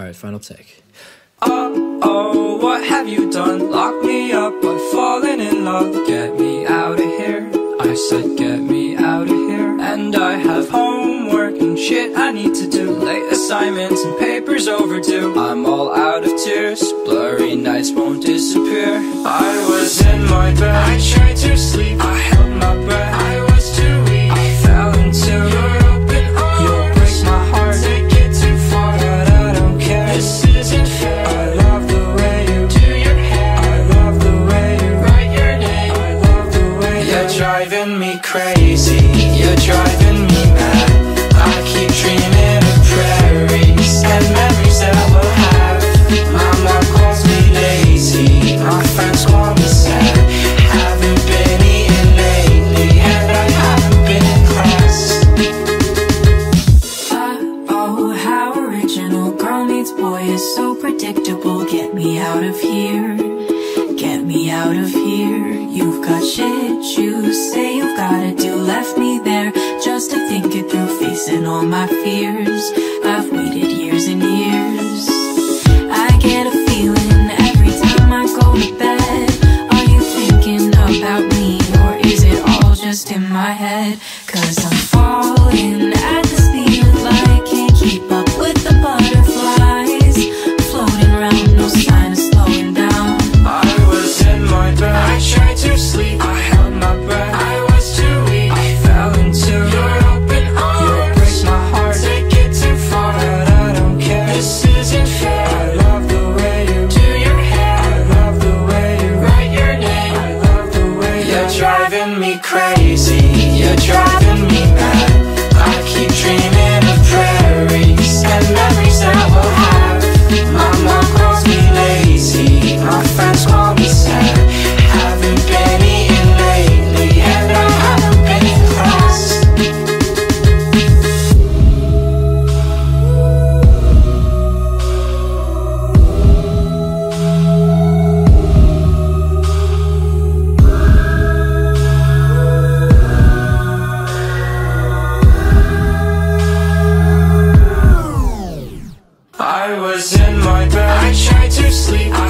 Alright, final take. Oh, what have you done? Lock me up, I've fallen in love. Get me out of here, I said get me out of here. And I have homework and shit I need to do. Late assignments and papers overdue. I'm all out of tears, blurry nights won't disappear. I was in my bed, I tried to sleep, I held my breath, I was too weak, I fell into your open arms. You'll break my heart, take it too far, but I don't care, this isn't fair. I love the way you do your hair, I love the way you write your name, I love the way you're driving me crazy, you're driving me mad. I keep dreaming of prairies and memories that we'll have. My mom calls me lazy, my friends call me sad. Haven't been eating lately and I haven't been in class. Oh, how original. Girl meets boy is so predictable. Get me out of here, get me out of here. You've got shit you say you've gotta do. Left me there just to think it through, facing all my fears. I've waited years and years. I get a feeling every time I go to bed. Are you thinking about me, or is it all just in my head? 'Cause I'm falling at the speed of light. Can't keep up with the butterflies, floating around, no sign of slowing down. I was in my bed, I tried to sleep, I held my breath, I was too weak, I fell into your open arms. You'll break my heart, take it too far, but I don't care, this isn't fair. I love the way you do your hair, I love the way you write your name, I love the way you're driving me crazy, you're driving me mad. I keep dreaming of prairies and memories that we'll have. My mom calls me lazy, my friends call me sad. Haven't been eating lately and I haven't been in class. I was in my bed, I tried to sleep,